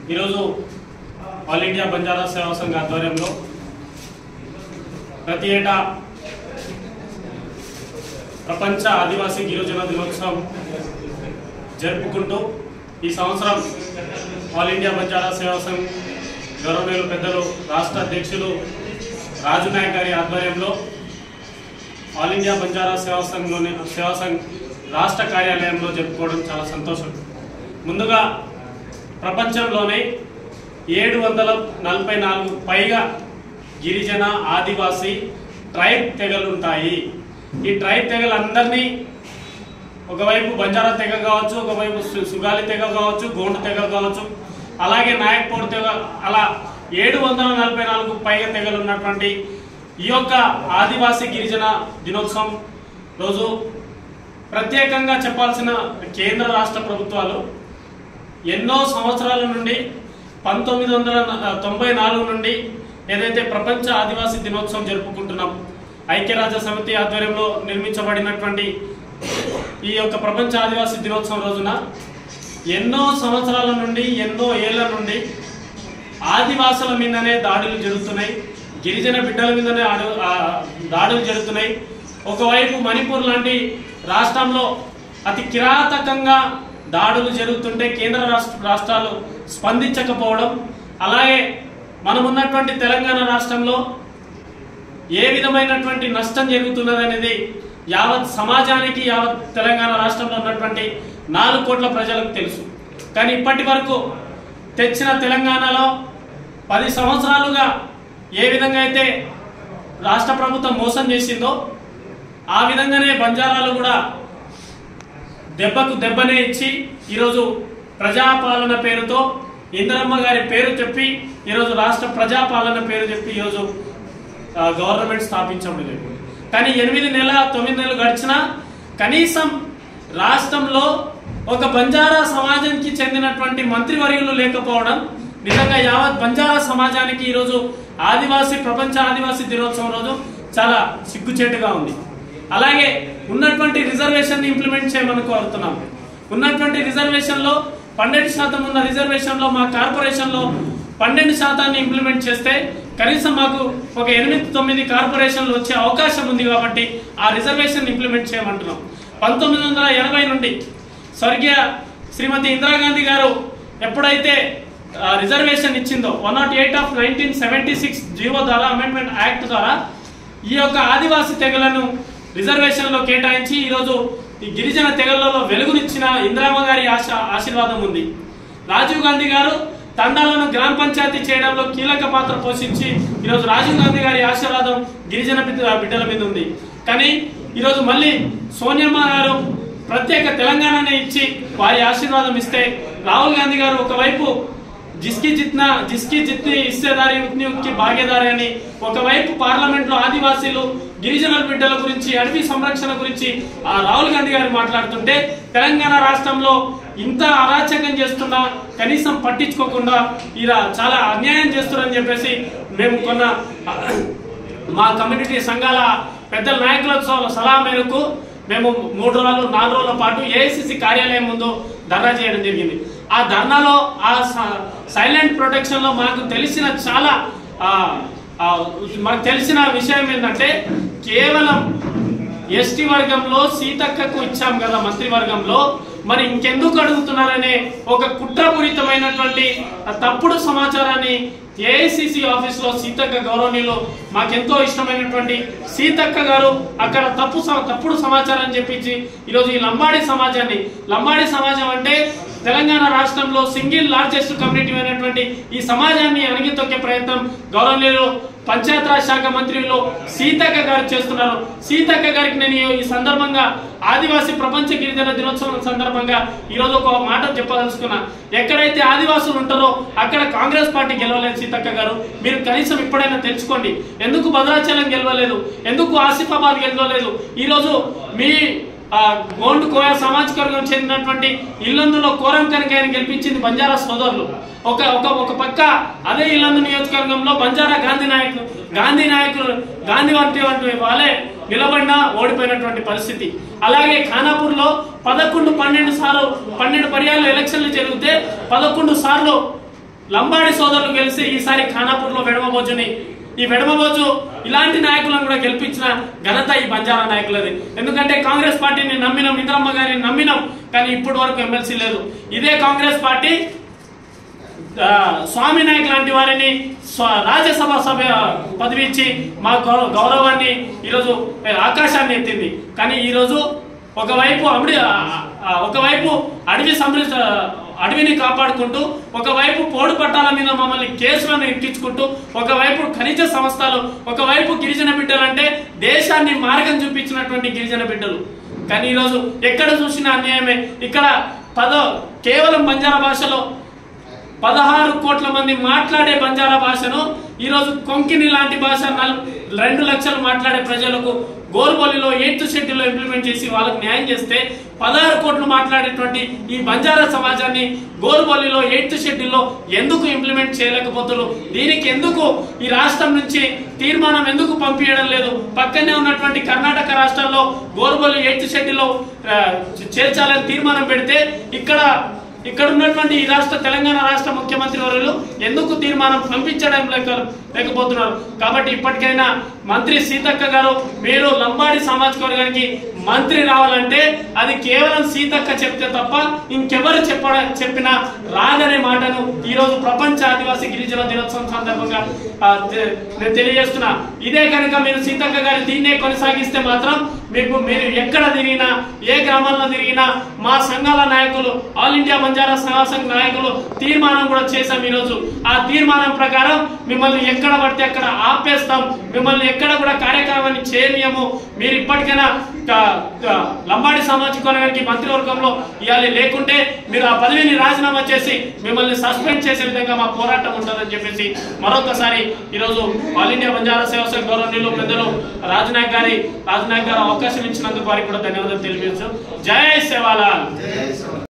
ఈరోజు all India Banjara సేవా సంఘ ఆధ్వర్యంలో ప్రతి ఏటా ప్రపంచ ఆదివాసీ గిరిజన దినోత్సవం జరుపుకుంటూ ఈ సంవత్సరం ఆల్ ఇండియా బంజారా సేవా సంఘ్ గౌరవనీయులు పెద్దలు రాష్ట్ర అధ్యక్షులు రాజు నాయక్ గారి ఆధ్వర్యంలో ఆల్ ఇండియా బంజారా సేవా సంఘ్ రాష్ట్ర కార్యాలయంలో జరుపుకోవడం చాలా సంతోషం. ముందుగా ప్రపంచంలోనే 744 పైగా గిరిజన ఆదివాసీ ట్రైబ్ తెగలు ఉంటాయి. ఈ ట్రైబ్ తెగలందరినీ ఒకవైపు బంజారా తెగ కావచ్చు, ఒకవైపు సుగాలి తెగ కావచ్చు, గోండు తెగ కావచ్చు, అలాగే నాయక్పూర్ తెగ, అలా 744 పైగా తెగలు ఉన్నటువంటి ఈ యొక్క ఆదివాసీ గిరిజన దినోత్సవం రోజు ప్రత్యేకంగా చెప్పాల్సిన కేంద్ర రాష్ట్ర ప్రభుత్వాలు ఎన్నో సంవత్సరాల నుండి 1994 నుండి ఏదైతే ప్రపంచ ఆదివాసీ దినోత్సవం జరుపుకుంటున్నాం, ఐక్యరాజ్య సమితి ఆధ్వర్యంలో నిర్మించబడినటువంటి ఈ యొక్క ప్రపంచ ఆదివాసీ దినోత్సవం రోజున ఎన్నో సంవత్సరాల నుండి, ఎన్నో ఏళ్ల నుండి ఆదివాసుల మీదనే దాడులు జరుగుతున్నాయి, గిరిజన బిడ్డల మీదనే దాడులు జరుగుతున్నాయి. ఒకవైపు మణిపూర్ లాంటి రాష్ట్రంలో అతి కిరాతకంగా దాడులు జరుగుతుంటే కేంద్ర రాష్ట్రాలు స్పందించకపోవడం, అలాగే మనమున్నటువంటి తెలంగాణ రాష్ట్రంలో ఏ విధమైనటువంటి నష్టం జరుగుతున్నది అనేది యావత్ సమాజానికి, యావత్ తెలంగాణ రాష్ట్రంలో ఉన్నటువంటి 4 కోట్ల ప్రజలకు తెలుసు. కానీ ఇప్పటి వరకు తెచ్చిన తెలంగాణలో 10 సంవత్సరాలుగా ఏ విధంగా అయితే రాష్ట్ర ప్రభుత్వం మోసం చేసిందో ఆ విధంగానే బంజారాలు కూడా దెబ్బకు దెబ్బనే ఇచ్చి ఈరోజు ప్రజాపాలన పేరుతో ఇందిరమ్మ గారి పేరు చెప్పి ఈరోజు రాష్ట్ర ప్రజాపాలన పేరు చెప్పి ఈరోజు గవర్నమెంట్ స్థాపించడం లేదు. కానీ 8 నెలలు 9 నెలలు గడిచినా కనీసం రాష్ట్రంలో ఒక బంజారా సమాజానికి చెందినటువంటి మంత్రివర్యులు లేకపోవడం నిజంగా యావత్ బంజారా సమాజానికి ఈరోజు ప్రపంచ ఆదివాసీ దినోత్సవం రోజు చాలా సిగ్గుచేటుగా ఉంది. అలాగే ఉన్నటువంటి రిజర్వేషన్ ఇంప్లిమెంట్ చేయమని కోరుతున్నాం. ఉన్నటువంటి రిజర్వేషన్లో 12% ఉన్న రిజర్వేషన్లో మా కార్పొరేషన్లో 12% ఇంప్లిమెంట్ చేస్తే కనీసం మాకు ఒక 8-9 కార్పొరేషన్లు వచ్చే అవకాశం ఉంది. కాబట్టి ఆ రిజర్వేషన్ ఇంప్లిమెంట్ చేయమంటున్నాం. 1980 నుండి స్వర్గీయ శ్రీమతి ఇందిరాగాంధీ గారు ఎప్పుడైతే రిజర్వేషన్ ఇచ్చిందో 108 ఆఫ్ 1976 జీవో ద్వారా, అమెండ్మెంట్ యాక్ట్ ద్వారా ఈ యొక్క ఆదివాసీ తెగలను రిజర్వేషన్లో కేటాయించి ఈరోజు ఈ గిరిజన తెగలలో వెలుగునిచ్చిన ఇందిరమ్మ గారి ఆశీర్వాదం ఉంది. రాజీవ్ గాంధీ గారు తండాలను గ్రామ పంచాయతీ చేయడంలో కీలక పాత్ర పోషించి ఈరోజు రాజీవ్ గాంధీ గారి ఆశీర్వాదం గిరిజన బిడ్డల మీద ఉంది. కానీ ఈరోజు మళ్ళీ సోనియమ్మ గారు ప్రత్యేక తెలంగాణనే ఇచ్చి వారి ఆశీర్వాదం ఇస్తే, రాహుల్ గాంధీ గారు ఒకవైపు జిస్కి జిత్ని హిస్సేదారి ఉక్కి భాగేదారి అని ఒకవైపు పార్లమెంట్ లో ఆదివాసీలు గిరిజనుల బిడ్డల గురించి, అడవి సంరక్షణ గురించి రాహుల్ గాంధీ గారు మాట్లాడుతుంటే తెలంగాణ రాష్ట్రంలో ఇంత అరాచకం చేస్తున్నా కనీసం పట్టించుకోకుండా ఇలా చాలా అన్యాయం చేస్తున్నారని చెప్పేసి మేము మా కమ్యూనిటీ సంఘాల పెద్దల నాయకుల సలహా మేరకు మేము 3 రోజులు 4 రోజుల పాటు ఏఐసిసి కార్యాలయం ముందు ధర్నా చేయడం జరిగింది. ఆ ధర్నాలో ఆ సైలెంట్ ప్రొటెక్షన్ లో మాకు తెలిసిన విషయం ఏంటంటే, కేవలం ఎస్టీ వర్గంలో సీతక్కకు ఇచ్చాం కదా మంత్రివర్గంలో, మరి ఇంకెందుకు అడుగుతున్నారనే ఒక కుట్రపూరితమైనటువంటి తప్పుడు సమాచారాన్ని ఏఐసిసి ఆఫీస్ లో సీతక్క గౌరవనీయులు మాకెంతో ఇష్టమైనటువంటి సీతక్క గారు అక్కడ తప్పుడు సమాచారం చెప్పించి ఈరోజు ఈ లంబాడి సమాజం అంటే తెలంగాణ రాష్ట్రంలో సింగిల్ లార్జెస్ట్ కమ్యూనిటీ అయినటువంటి ఈ సమాజాన్ని అణిగితొక్కే ప్రయత్నం గౌరవనీయులు పంచాయతీరాజ్ శాఖ మంత్రులు సీతక్క గారు చేస్తున్నారు. సీతక్క గారికి నేను ఈ సందర్భంగా ఆదివాసీ ప్రపంచ గిరిజన దినోత్సవం సందర్భంగా ఈరోజు ఒక మాట చెప్పదలుచుకున్నా. ఎక్కడైతే ఆదివాసులు ఉంటారో అక్కడ కాంగ్రెస్ పార్టీ గెలవలేదు సీతక్క గారు. మీరు కనీసం ఇప్పుడైనా తెలుసుకోండి, ఎందుకు భద్రాచలం గెలవలేదు, ఎందుకు ఆసిఫాబాద్ గెలవలేదు. ఈరోజు మీ గోండు కోయ సామాజిక వర్గం చెందినటువంటి ఇల్లందులో కోరం కనకయ్యని గెలిపించింది బంజారా సోదరులు. ఒక పక్క అదే ఇల్లందు నియోజకవర్గంలో బంజారా గాంధీ వంటి వాళ్ళే నిలబడినా ఓడిపోయినటువంటి పరిస్థితి. అలాగే ఖానాపూర్ లో 11-12 పర్యాలు ఎలక్షన్లు జరిగితే 11 సార్లు లంబాడి సోదరులు గెలిచి ఈసారి ఖానాపూర్లో వెడమబోజుని ఈ వెడమబోజు ఇలాంటి నాయకులను కూడా గెలిపించిన ఘనత ఈ బంజారా నాయకులది. ఎందుకంటే కాంగ్రెస్ పార్టీని నమ్మినాం, ఇంద్రమ్మ గారిని నమ్మినాం, కానీ ఇప్పటి వరకు ఎమ్మెల్సీ లేదు. ఇదే కాంగ్రెస్ పార్టీ స్వామి నాయక్ లాంటి వారిని రాజ్యసభ సభ పదవి ఇచ్చి మా గౌరవాన్ని ఈరోజు ఆకాశాన్ని ఎత్తింది. కానీ ఈరోజు ఒకవైపు అడవిని కాపాడుకుంటూ, ఒకవైపు పోడు పట్టాల మీద మమ్మల్ని కేసులను ఎక్కించుకుంటూ, ఒకవైపు ఖనిజ సంస్థలు, ఒకవైపు గిరిజన బిడ్డలు అంటే దేశాన్ని మార్గం చూపించినటువంటి గిరిజన బిడ్డలు. కానీ ఈరోజు ఎక్కడ చూసినా అన్యాయమే. ఇక్కడ కేవలం బంజారా భాషలో 16 కోట్ల మంది మాట్లాడే బంజారా భాషను ఈరోజు కొంకిని లాంటి భాష 2 లక్షలు మాట్లాడే ప్రజలకు గోర్బోలిలో 8th షెడ్యూల్లో ఇంప్లిమెంట్ చేసి వాళ్ళకి న్యాయం చేస్తే 16 కోట్లు మాట్లాడేటువంటి ఈ బంజారా సమాజాన్ని గోర్బోలిలో 8th షెడ్యూల్లో ఎందుకు ఇంప్లిమెంట్ చేయలేకపోతున్నారు? దీనికి ఎందుకు ఈ రాష్ట్రం నుంచి తీర్మానం ఎందుకు పంపించడం లేదు? పక్కనే ఉన్నటువంటి కర్ణాటక రాష్ట్రంలో గోర్బోలి 8th షెడ్యూల్లో చేర్చాలని తీర్మానం పెడితే ఇక్కడ ఉన్నటువంటి ఈ తెలంగాణ రాష్ట్ర ముఖ్యమంత్రి వర్యులు ఎందుకు తీర్మానం పంపించడం లేకపోతున్నారు? కాబట్టి ఇప్పటికైనా మంత్రి సీతక్క గారు, మీరు లంబాడి సామాజిక వర్గానికి మంత్రి రావాలంటే అది కేవలం సీతక్క చెప్తే తప్ప ఇంకెవరు చెప్పినా రాదనే మాటను ఈరోజు ప్రపంచ ఆదివాసీ గిరిజన దినోత్సవం సందర్భంగా నేను తెలియజేస్తున్నా. ఇదే కనుక మీరు సీతక్క గారి దీన్నే కొనసాగిస్తే మాత్రం మీరు ఎక్కడ తిరిగినా, ఏ గ్రామాల్లో తిరిగినా మా సంఘాల నాయకులు, ఆల్ ఇండియా బంజారా సంఘ నాయకులు తీర్మానం కూడా చేశాం. ఈరోజు ఆ తీర్మానం ప్రకారం మిమ్మల్ని ఎక్కడ పడితే అక్కడ ఆపేస్తాం, మిమ్మల్ని ఎక్కడ కూడా కార్యక్రమాన్ని చేయనియము. మీరు ఇప్పటికైనా లంబాడి సామాజిక వర్గానికి మంత్రివర్గంలో ఇవ్వాలి, లేకుంటే మీరు ఆ పదవిని రాజీనామా చేసి మిమ్మల్ని సస్పెండ్ చేసే విధంగా మా పోరాటం ఉంటుందని చెప్పేసి మరొకసారి ఈరోజు ఆల్ ఇండియా బంజారా సేవా సంఘ్ గౌరవనీయులు పెద్దలు రాజనాయక్ గారు అవకాశం ఇచ్చినందుకు వారికి కూడా ధన్యవాదాలు తెలియజేస్తూ జై సేవాలాల్.